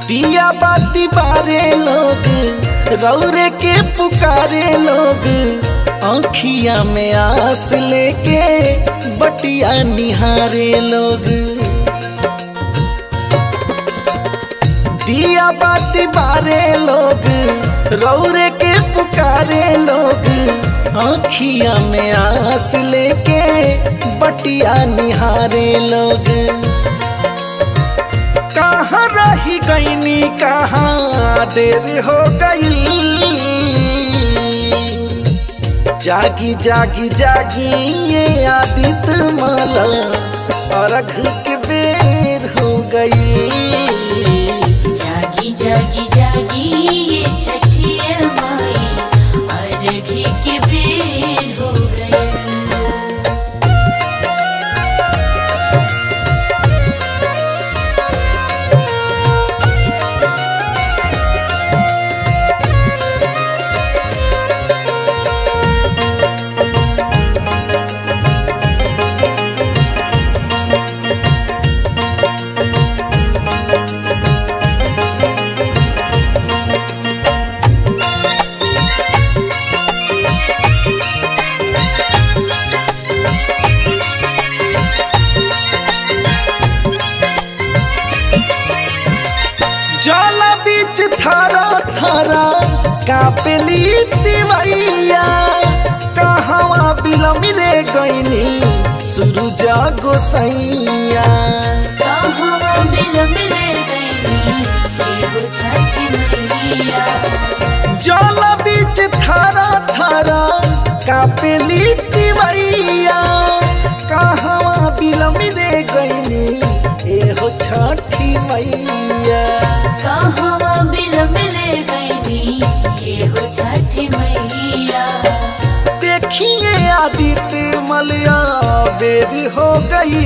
दिया बाती बारे लोग, रौरे के पुकारे लोग, आँखिया में आस लेके बटिया निहारे लोग। दिया बाती बारे लोग, रौरे के पुकारे लोग, आँखिया में आस लेके बटिया निहारे लोग। कहाँ रही गईनी कहाँ देर हो गई, जागी जागी जागी ये आदित्य माला अर्घ के बेर हो गई। जागी जागी जागी ये छठिया माई अर्घ के बेर हो गई। जला बीच थारा थारा कापेली तिवैया, कहवा बिलमी रे गईनी सूरज गोसैया। कहवा बिलमी रे गईनी एगो छठी मैया। जला बीच थारा थारा कापेली तिवैया, कहवा बिलमी रे गईनी एहो छठी मैया। कहवा बिलमी रे गईनी एहो छठी मैया। देखिए आदित्य मलया बेर हो गई,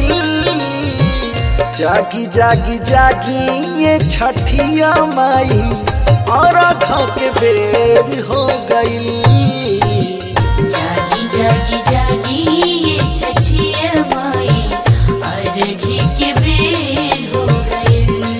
जागी जागी जागी ये छठिया माई अर्घ के बेर हो गई। जागी जागी जागी ये छठिया माई अर्घ के बेर हो गई।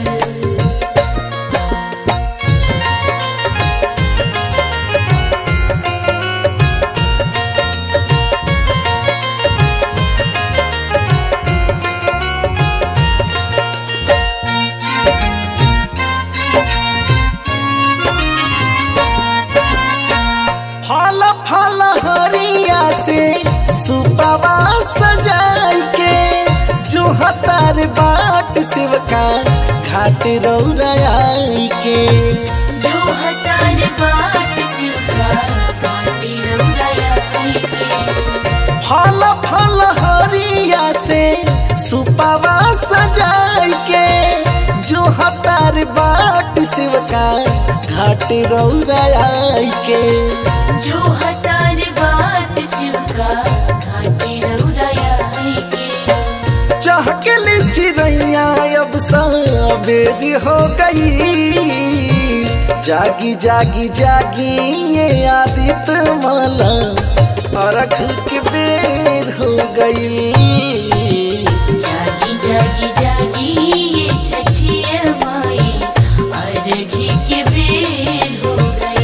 फल फल हरिया से सुपवा सजाई के, जो हतार बाट शिवका घाट रौराई के। जो हतार बाट शिवका घाट रौराई के। फल फल हरिया से सुपवा सजाई के, जो हतार बाट शिवका घाट रौराई के। जो हतार बाट शिवका घाट रौराई के। चहकली चिड़ैया अब सवेर हो गई, जागी जागी जागी ये आदित्य माला अर्घ के बेर हो गई। जागी जागी जागी ये छठिया माई अर्घ के बेर हो गई।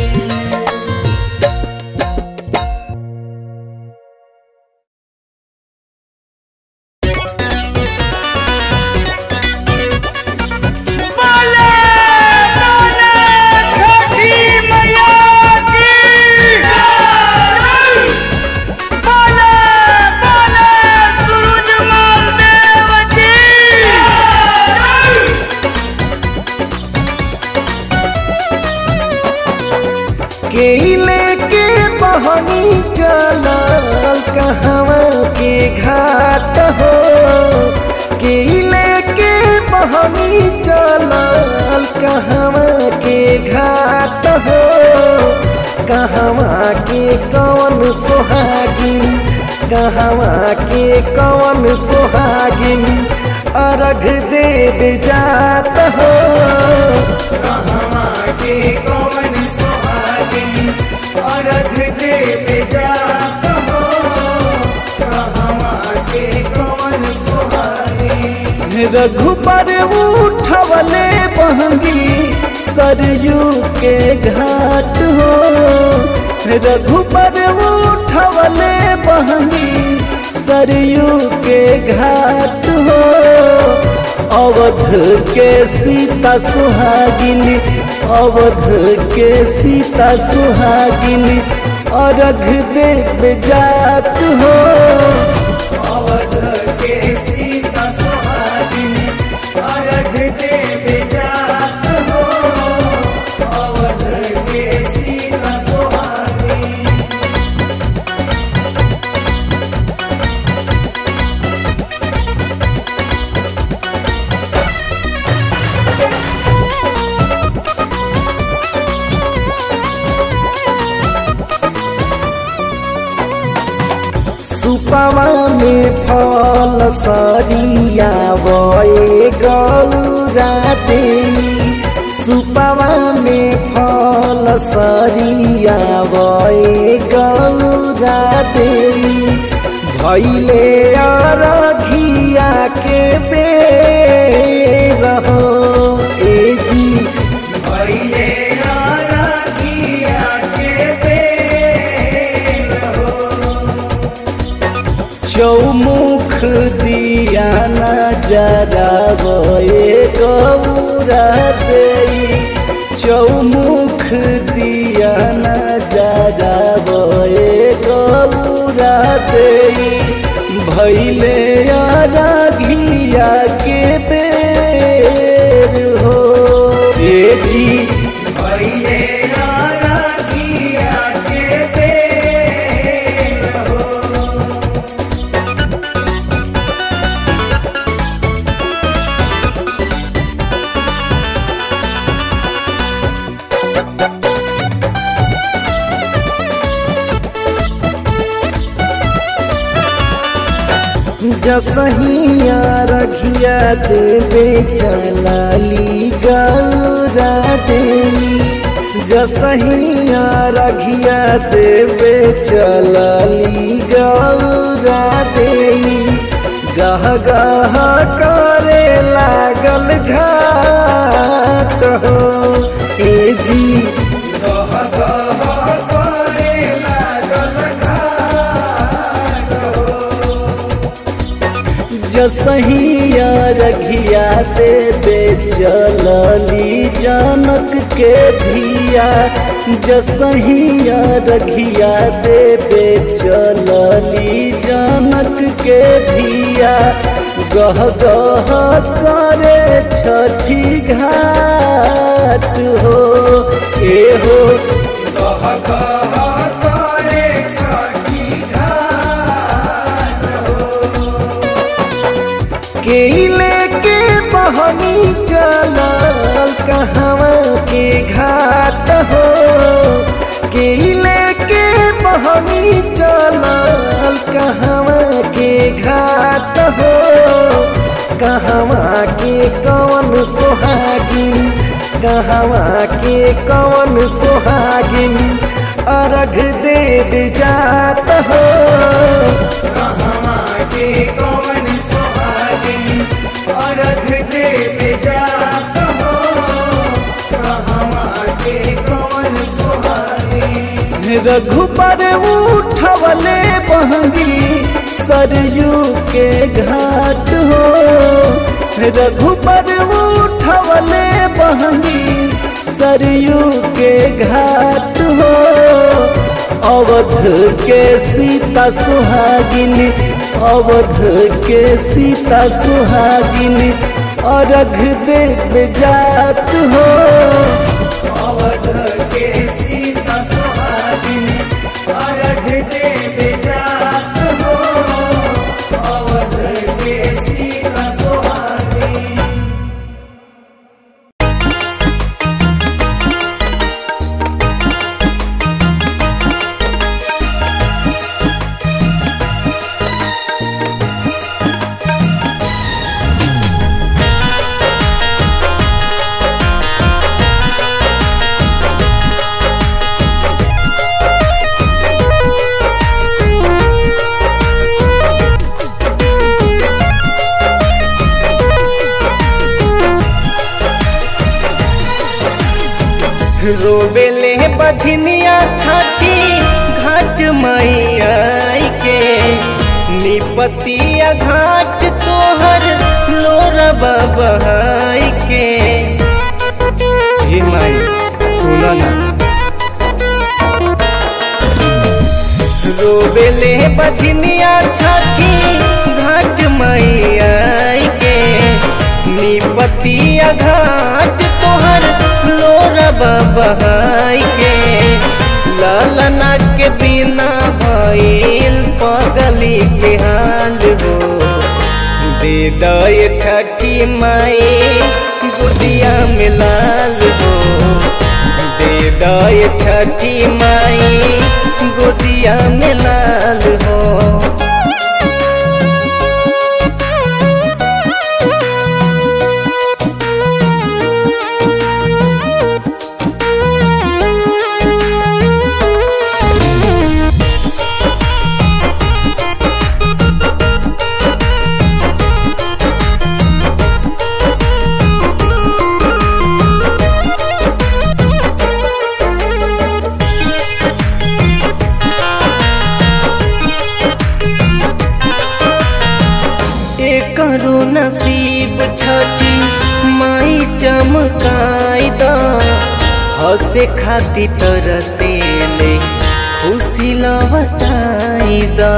के लेके बहनी चलल कहवा के घाट हो, के लेके बहनी चलल कहवा के घाट हो। कहवा के कौन सोहागिन, कहवा के कौन सोहागिन अर्घ देव जात हो। कहवा के कौन सोहागिन अर्घ देव जात हो। कहवा के कौन सोहागिन रघुबर उठवले बहंगी सरयू के घाट हो रघुबर उठवले बहंगी सरयू के घाट हो अवध के सीता सुहागिनी अवध के सीता सुहागिनी अर्घ देव जात हो अवध के सीता सुहागिनी अर्घ देव जात हो अवध के सीता सुहागिनी सुपवा में फल सरिया बए गौरा देई सुपवा में फल सरिया बए गौरा देई भैले अरघिया के बेर हो ए जी भैले अरघिया के बेर हो चौमुख दिया नजरा बए गौरा देई चौमुख दिया नजरा बए गौरा देई भैले अरघिया के बेर हो ए जी भैले अरघिया के बेर हो जसहिया रघिया देवे चलाली गौरा देई जसहिया रघिया देवे चलाली गौरा देई गह गह करे लागल घाट हो ए जी गह गह करे लागल घाट जसहिया रघिया देवे चलली जनक के धिया जसहिया रघिया देवे चलली जनक के धिया गह गह करे छठी घाट हो ए हो गह गह करे छठी घाट केले के बहनी चलल कहवा के घाट हो केले के बहनी चलल कहवा के घाट हो कहवा के कौन सुहागिन कहवा के कौन सुहागिन अर्घ देव जात हो कहवा के कौन सुहागिन अर्घ देव जात हो कहवा के कौन सुहागिन रघुबर उठवले बहंगी सरयू के घाट हो रघुबर उठवले बहंगी सरयू के घाट हो अवध के सीता सुहागिनी अवध के सीता सुहागिनी अर्घ देव जात हो अवध के सीता सुहागिनी अर्घ देव जात हो अवध के सीता सुहागिनी रोबेले बझनिया छठी घाट मैया के निपतिया घाट तोहर लोरबा बहाई के। हे माई सुनो ना, रोबेले बझनिया छठी घाट मैया के निपतिया घाट तोहर लोरबा बहाई के। लालना के बिना भइल पगली के हाल हो, दे दे छठी माई गोदिया में लाल हो, दे दे छठी माई गोदिया में लाल हो। करो नसीब छठी माई चमकाई द, हसे खाती तरसे ले खुशी लवटाई द।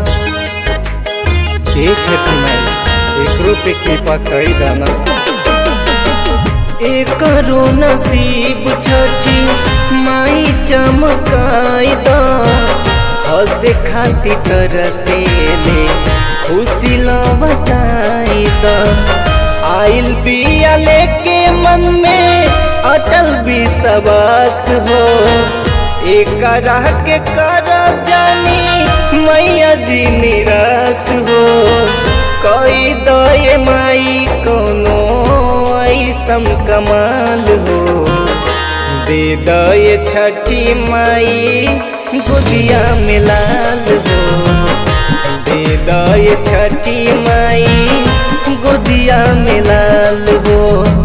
हे छठी माई एकरो पे कृपा कई दाना। करो नसीब छठी माई चमकाई द, हसे खाती तरसे ले खुशी लवटाई द। आइल बिया लेके मन में अटल विश्वास हो, एक राह के कर जानी मैया जी निराश हो। कई दए माई कोनो ऐसन कमाल हो, दे दए छठी माई गोदिया में लाल हो, दे दे छठी माई गोदिया में लाल हो।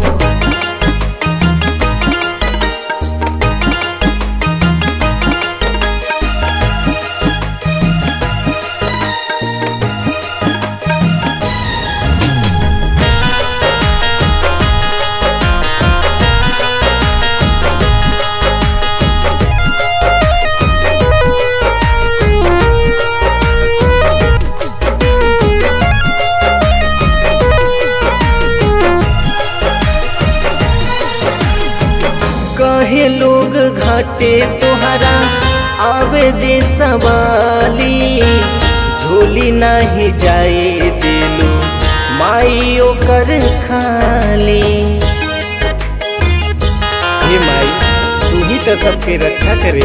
कहे लोग घाटे तोहरा आवे जे सवाली, झोली नहीं जाए दिलू माई ओकर खाली। हे माई तू ही तो सबके रक्षा करे।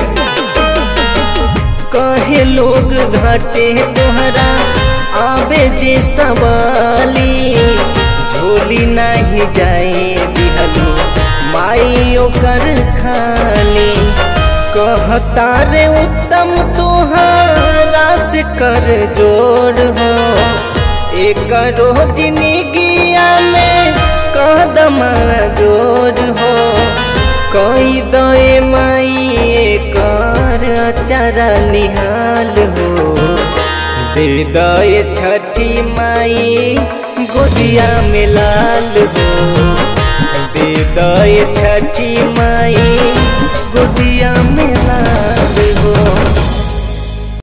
कहे लोग घाटे तोहरा आवे जे सवाली, झोली नहीं जाए दिलू माई ओकर खाली। कहता रे उत्तम तुहारा से कर जोड़ हो, एक रोज जिंदगिया में कदम जोड़ हो। कई दए माई कर अचारा निहाल हो, दे दए छठी माई गोदिया में लाल हो, दे दए छठी माई गोदिया में लाल।